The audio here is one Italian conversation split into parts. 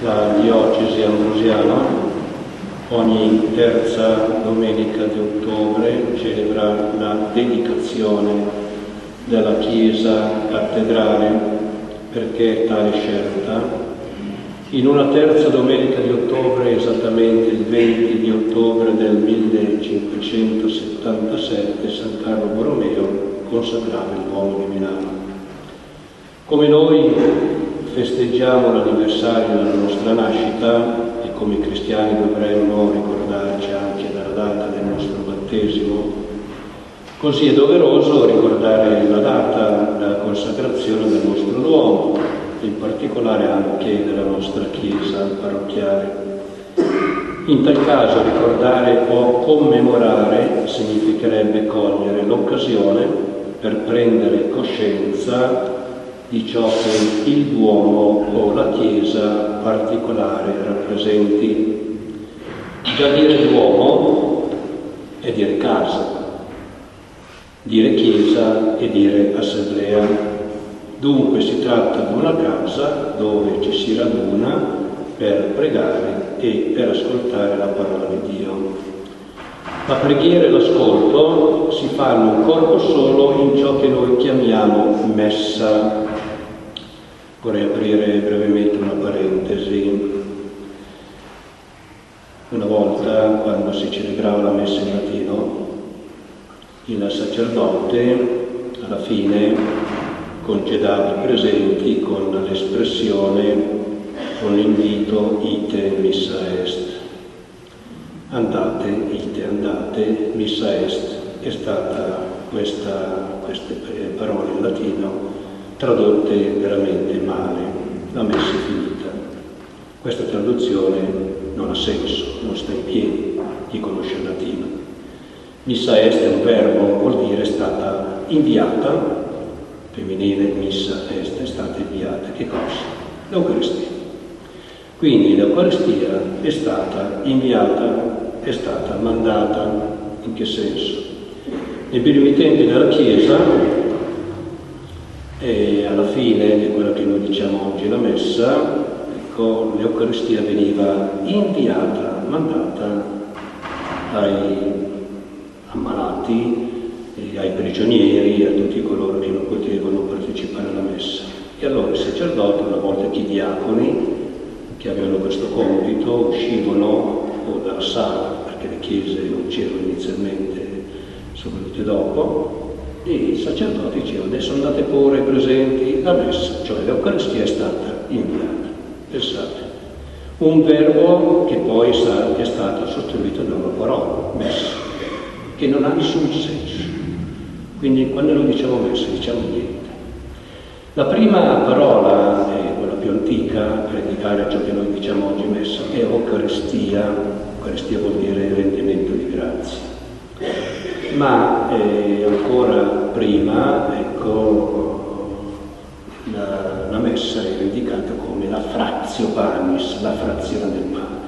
La diocesi ambrosiana ogni terza domenica di ottobre celebra la dedicazione della chiesa cattedrale. Perché tale scelta? In una terza domenica di ottobre, esattamente il 20 di ottobre del 1577, San Carlo Borromeo consacrava il Duomo di Milano. Come noi festeggiamo l'anniversario della nostra nascita, e come cristiani dovremmo ricordarci anche della data del nostro battesimo, così è doveroso ricordare la data della consacrazione del nostro Duomo, in particolare anche della nostra chiesa parrocchiale. In tal caso ricordare o commemorare significherebbe cogliere l'occasione per prendere coscienza di ciò che il Duomo o la Chiesa particolare rappresenti. Già dire Duomo è dire casa, dire Chiesa è dire assemblea. Dunque si tratta di una casa dove ci si raduna per pregare e per ascoltare la parola di Dio. La preghiera e l'ascolto si fanno in corpo solo in ciò che noi chiamiamo messa. Vorrei aprire brevemente una parentesi. Una volta, quando si celebrava la messa in latino, il sacerdote alla fine congedava i presenti con l'espressione, con l'invito ite missa est. Andate, ite andate, missa est. È stata queste parole in latino tradotte veramente male. La messa è finita. Questa traduzione non ha senso, non sta in piedi. Chi conosce il latino? Missa est è un verbo, vuol dire è stata inviata, femminile missa est, è stata inviata. Che cosa? L'Eucaristia. Quindi l'Eucaristia è stata inviata, è stata mandata. In che senso? Nei primi tempi della Chiesa, e alla fine di quello che noi diciamo oggi la messa, ecco, l'Eucaristia veniva inviata, mandata ai ammalati, ai prigionieri, a tutti coloro che non potevano partecipare alla messa. E allora i sacerdoti, una volta che i diaconi, che avevano questo compito, uscivano dalla sala, perché le chiese non c'erano inizialmente, sono venute dopo, e i sacerdoti dicevano: adesso andate pure presenti la messa, cioè l'Eucaristia è stata inviata. Pensate, un verbo che poi è stato sostituito da una parola, messa, che non ha nessun senso. Quindi quando noi diciamo messa diciamo niente. La prima parola, quella più antica, per indicare ciò che noi diciamo oggi messa, è Eucaristia. Eucaristia vuol dire rendimento di grazie. Ma ancora prima, ecco, la messa è indicata come la fratio panis, la frazione del pane.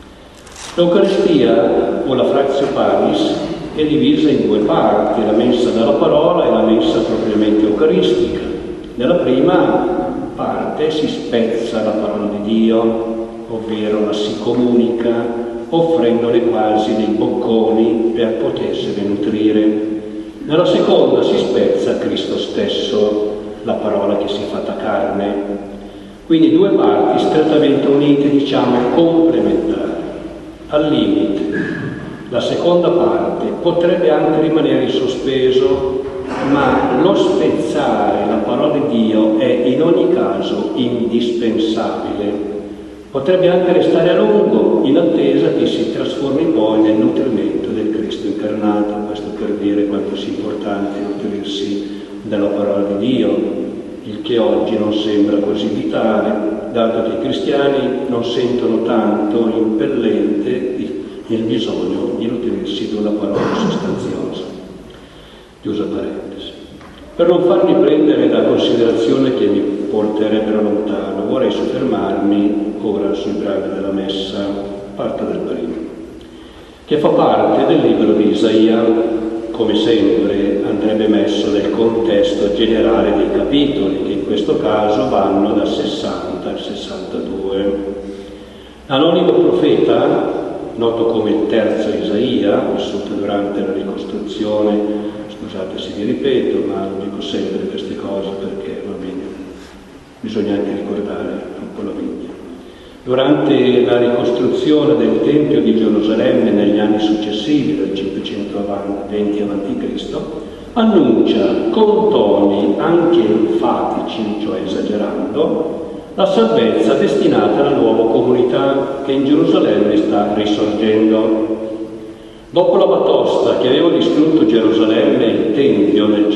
L'Eucaristia o la fratio panis è divisa in due parti, la mensa della parola e la mensa propriamente eucaristica. Nella prima parte si spezza la parola di Dio, ovvero la si comunica, offrendole quasi dei bocconi per potersene nutrire. Nella seconda si spezza Cristo stesso, la parola che si è fatta carne. Quindi due parti strettamente unite, diciamo complementari. Al limite, la seconda parte potrebbe anche rimanere in sospeso, ma lo spezzare la parola di Dio è in ogni caso indispensabile. Potrebbe anche restare a lungo in attesa che si trasformi poi nel nutrimento del Cristo incarnato. Questo per dire quanto sia importante nutrirsi della parola di Dio, il che oggi non sembra così vitale, dato che i cristiani non sentono tanto impellente il bisogno di nutrirsi di una parola sostanziosa. Chiusa parentesi. Per non farmi prendere da considerazioni che mi porterebbero lontano, vorrei soffermarmi ora sui brani della messa, parte del primo, che fa parte del libro di Isaia. Come sempre andrebbe messo nel contesto generale dei capitoli, che in questo caso vanno dal 60 al 62. L'anonimo profeta, noto come il terzo Isaia, vissuto durante la ricostruzione, scusate se vi ripeto, ma lo dico sempre queste cose perché va bene, bisogna anche ricordare un po' la Bibbia. Durante la ricostruzione del Tempio di Gerusalemme negli anni successivi, dal 520 a.C., annuncia con toni anche enfatici, cioè esagerando, la salvezza destinata alla nuova comunità che in Gerusalemme sta risorgendo. Dopo la batosta che aveva distrutto Gerusalemme e il Tempio nel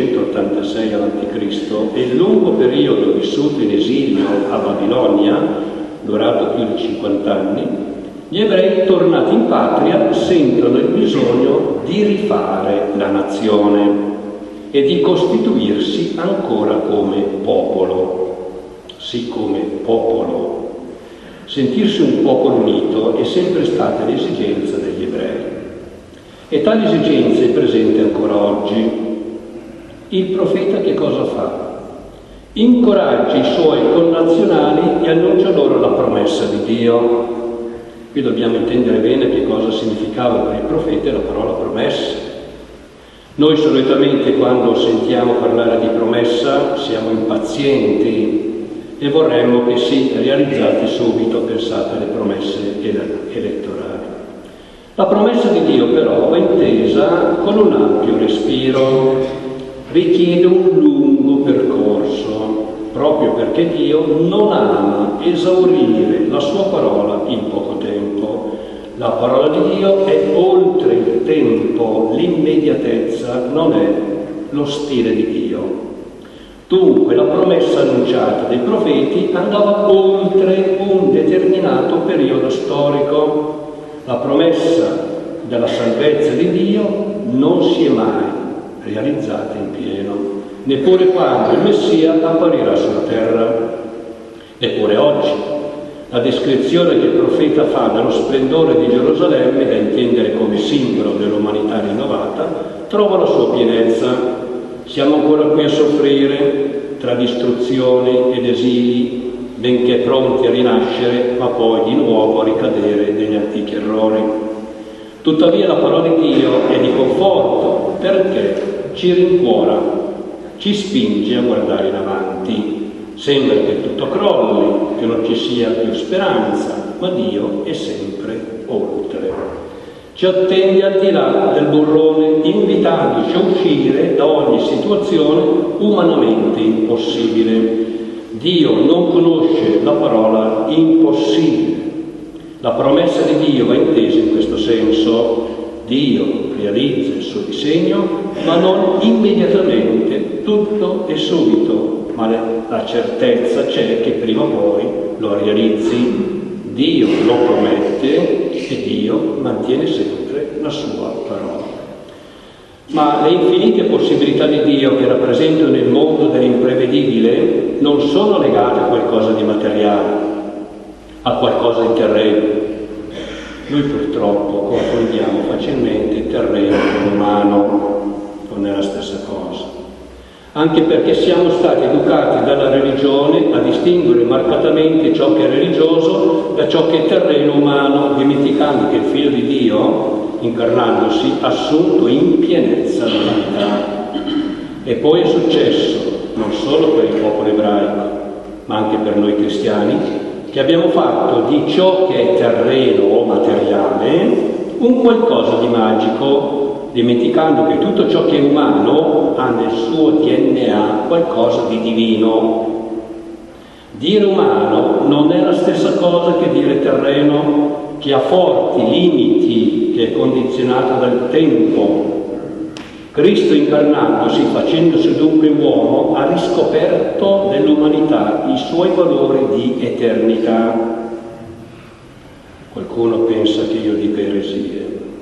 586 a.C. e il lungo periodo vissuto in esilio a Babilonia, durato più di 50 anni, gli ebrei tornati in patria sentono il bisogno di rifare la nazione e di costituirsi ancora come popolo. Sì, come popolo. Sentirsi un popolo unito è sempre stata l'esigenza degli ebrei. E tale esigenza è presente ancora oggi. Il profeta che cosa fa? Incoraggia i suoi connazionali e annuncia loro la promessa di Dio. Qui dobbiamo intendere bene che cosa significava per il profeta la parola promessa. Noi solitamente quando sentiamo parlare di promessa siamo impazienti e vorremmo che si realizzati subito, pensate alle promesse elettorali. La promessa di Dio però va intesa con un ampio respiro, richiede un lungo percorso, proprio perché Dio non ama esaurire la sua parola in poco tempo. La parola di Dio è oltre il tempo, l'immediatezza non è lo stile di Dio. Dunque la promessa annunciata dai profeti andava oltre un determinato periodo storico. La promessa della salvezza di Dio non si è mai realizzata in pieno, neppure quando il Messia apparirà sulla terra. Eppure oggi la descrizione che il profeta fa dello splendore di Gerusalemme, da intendere come simbolo dell'umanità rinnovata, trova la sua pienezza. Siamo ancora qui a soffrire tra distruzioni ed esili, benché pronti a rinascere, ma poi di nuovo a ricadere negli antichi errori. Tuttavia la parola di Dio è di conforto perché ci rincuora, ci spinge a guardare in avanti. Sembra che tutto crolli, che non ci sia più speranza, ma Dio è sempre oltre. Ci attende al di là del burrone, invitandoci a uscire da ogni situazione umanamente impossibile. Dio non conosce la parola impossibile. La promessa di Dio va intesa in questo senso. Dio realizza il suo disegno, ma non immediatamente, tutto e subito, ma la certezza c'è che prima o poi lo realizzi. Dio lo promette e Dio mantiene sempre la sua parola. Ma le infinite possibilità di Dio che rappresentano il mondo dell'imprevedibile non sono legate a qualcosa di materiale, a qualcosa di terreno. Noi purtroppo confondiamo facilmente terreno con umano, non è la stessa cosa. Anche perché siamo stati educati dalla religione a distinguere marcatamente ciò che è religioso da ciò che è terreno umano, dimenticando che il Figlio di Dio, incarnandosi, ha assunto in pienezza l'umanità. E poi è successo, non solo per il popolo ebraico, ma anche per noi cristiani, che abbiamo fatto di ciò che è terreno o materiale un qualcosa di magico, dimenticando che tutto ciò che è umano ha nel suo DNA qualcosa di divino. Dire umano non è la stessa cosa che dire terreno, che ha forti limiti, che è condizionato dal tempo. Cristo incarnandosi, facendosi dunque uomo, ha riscoperto nell'umanità i suoi valori di eternità. Qualcuno pensa che io dica eresie.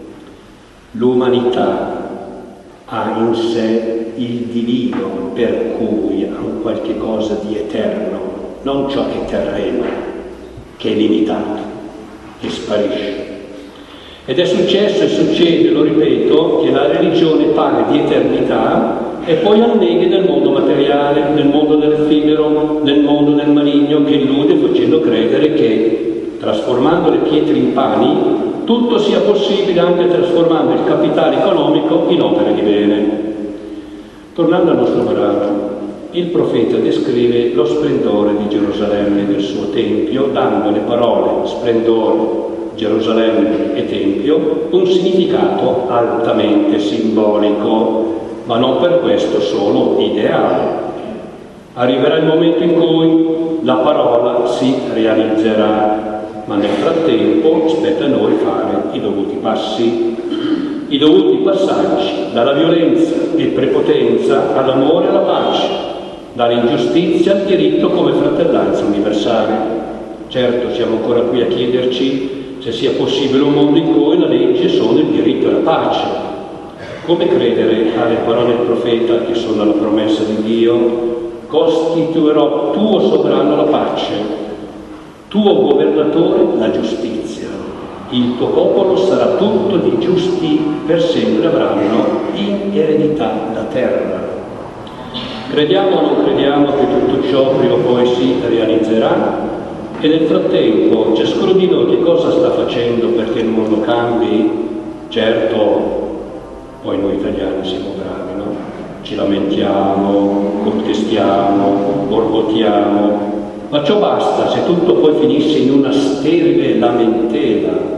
L'umanità ha in sé il divino, per cui ha un qualche cosa di eterno, non ciò che è terreno, che è limitato, che sparisce. Ed è successo e succede, lo ripeto, che la religione parla di eternità e poi anneghi nel mondo materiale, nel mondo dell'effimero, nel mondo del maligno, che illude facendo credere che trasformando le pietre in pani, tutto sia possibile anche trasformando il capitale economico in opere di bene. Tornando al nostro brano, il profeta descrive lo splendore di Gerusalemme e del suo Tempio, dando alle parole splendore, Gerusalemme e Tempio un significato altamente simbolico, ma non per questo solo ideale. Arriverà il momento in cui la parola si realizzerà, ma nel frattempo spetta a noi fare i dovuti passi, i dovuti passaggi dalla violenza e prepotenza all'amore e alla pace, dall'ingiustizia al diritto come fratellanza universale. Certo, siamo ancora qui a chiederci se sia possibile un mondo in cui la legge sono il diritto e la pace. Come credere alle parole del profeta, che sono la promessa di Dio? Costituirò tuo sovrano la pace, tuo governatore la giustizia. Il tuo popolo sarà tutto di giusti, per sempre avranno in eredità la terra. Crediamo o non crediamo che tutto ciò prima o poi si realizzerà? E nel frattempo ciascuno di noi che cosa sta facendo perché il mondo cambi? Certo, poi noi italiani siamo bravi, no? Ci lamentiamo, contestiamo, borbottiamo, ma ciò basta se tutto poi finisse in una sterile lamentela.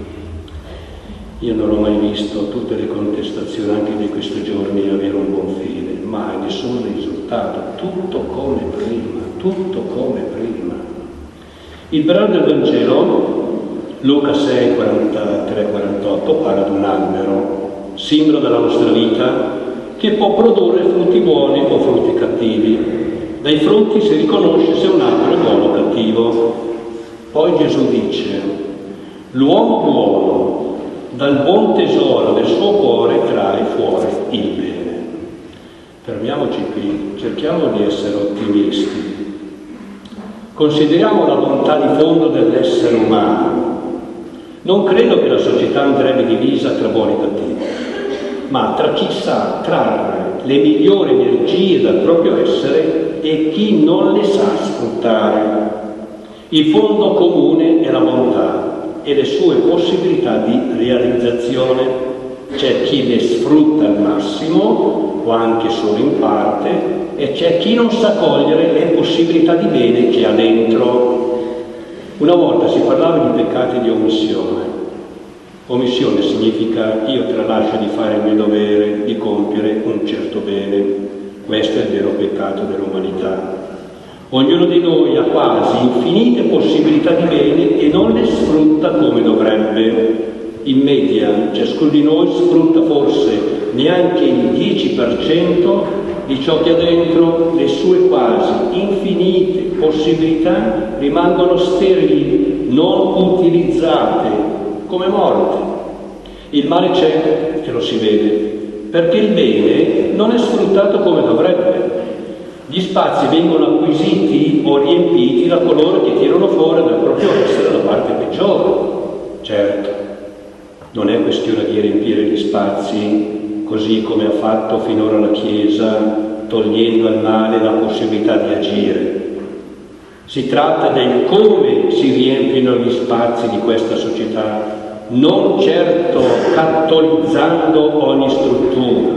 Io non ho mai visto tutte le contestazioni anche di questi giorni avere un buon fine, mai nessun risultato, tutto come prima, tutto come prima. Il brano del Vangelo, Luca 6, 43-48, parla di un albero, simbolo della nostra vita, che può produrre frutti buoni o frutti cattivi. Dai frutti si riconosce se un albero è buono o cattivo. Poi Gesù dice: l'uomo buono dal buon tesoro del suo cuore trae fuori il bene. Fermiamoci qui, cerchiamo di essere ottimisti. Consideriamo la bontà di fondo dell'essere umano. Non credo che la società andrebbe divisa tra buoni e cattivi, ma tra chi sa trarre le migliori energie dal proprio essere e chi non le sa sfruttare. Il fondo comune è la bontà e le sue possibilità di realizzazione. C'è chi le sfrutta al massimo o anche solo in parte, e c'è chi non sa cogliere le possibilità di bene che ha dentro. Una volta si parlava di peccati di omissione. Omissione significa io tralascio di fare il mio dovere, di compiere un certo bene. Questo è il vero peccato dell'umanità. Ognuno di noi ha quasi infinite possibilità di bene e non le sfrutta come dovrebbe. In media, ciascuno di noi sfrutta forse neanche il 10% di ciò che ha dentro. Le sue quasi infinite possibilità rimangono sterili, non utilizzate, come morte. Il male c'è e lo si vede, perché il bene non è sfruttato come dovrebbe. Gli spazi vengono acquisiti o riempiti da coloro che tirano fuori dal proprio essere la parte peggiore. Certo, non è questione di riempire gli spazi così come ha fatto finora la Chiesa, togliendo al male la possibilità di agire. Si tratta del come si riempiono gli spazi di questa società, non certo cattolizzando ogni struttura.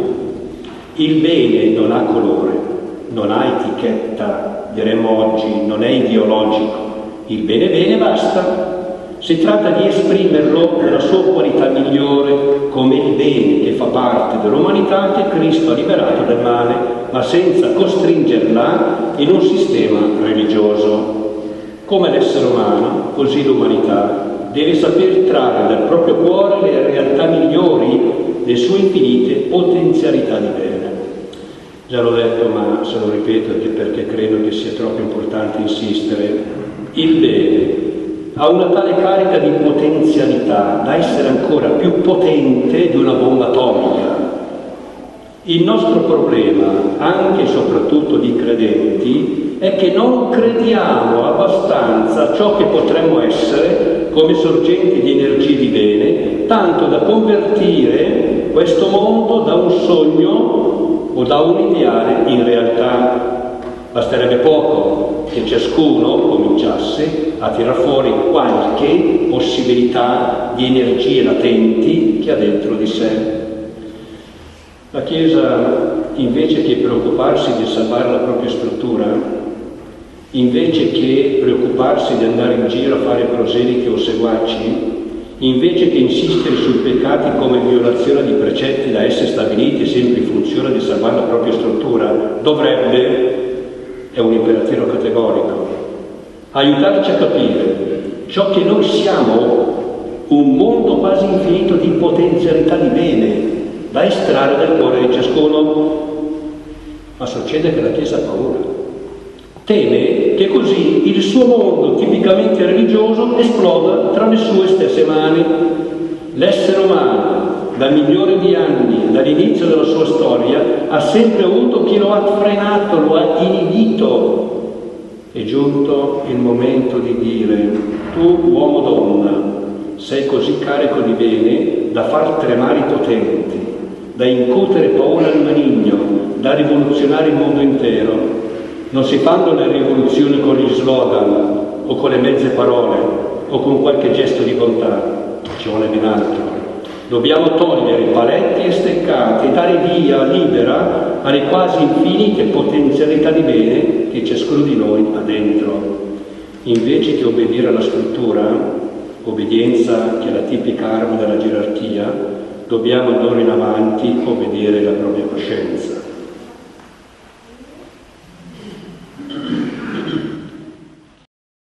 Il bene non ha colore, non ha etichetta, diremmo oggi, non è ideologico. Il bene bene basta. Si tratta di esprimerlo nella sua qualità migliore, come il bene che fa parte dell'umanità che Cristo ha liberato dal male, ma senza costringerla in un sistema religioso. Come l'essere umano, così l'umanità deve saper trarre dal proprio cuore le realtà migliori, le sue infinite potenzialità di bene. Già l'ho detto, ma se lo ripeto anche perché credo che sia troppo importante insistere. Il bene ha una tale carica di potenzialità da essere ancora più potente di una bomba atomica. Il nostro problema, anche e soprattutto di credenti, è che non crediamo abbastanza a ciò che potremmo essere come sorgenti di energie di bene, tanto da convertire questo mondo da un sogno o da un ideale in realtà. Basterebbe poco che ciascuno cominciasse a tirar fuori qualche possibilità di energie latenti che ha dentro di sé. La Chiesa, invece che preoccuparsi di salvare la propria struttura, invece che preoccuparsi di andare in giro a fare proseliti o seguaci, invece che insistere sui peccati come violazione di precetti da esse stabiliti sempre in funzione di salvare la propria struttura, dovrebbe, è un imperativo categorico, aiutarci a capire ciò che noi siamo, un mondo quasi infinito di potenzialità di bene da estrarre dal cuore di ciascuno. Ma succede che la Chiesa ha paura, teme che così il suo mondo tipicamente religioso esploda tra le sue stesse mani. L'essere umano, da milioni di anni, dall'inizio della sua storia, ha sempre avuto chi lo ha frenato, lo ha inibito. È giunto il momento di dire: tu, uomo-donna, sei così carico di bene da far tremare i potenti, da incutere paura al maligno, da rivoluzionare il mondo intero. Non si fanno le rivoluzioni con gli slogan o con le mezze parole o con qualche gesto di bontà, ci vuole ben altro. Dobbiamo togliere paletti e steccati e dare via libera alle quasi infinite potenzialità di bene che ciascuno di noi ha dentro. Invece che obbedire alla struttura, obbedienza che è la tipica arma della gerarchia, dobbiamo d'ora in avanti obbedire alla propria coscienza.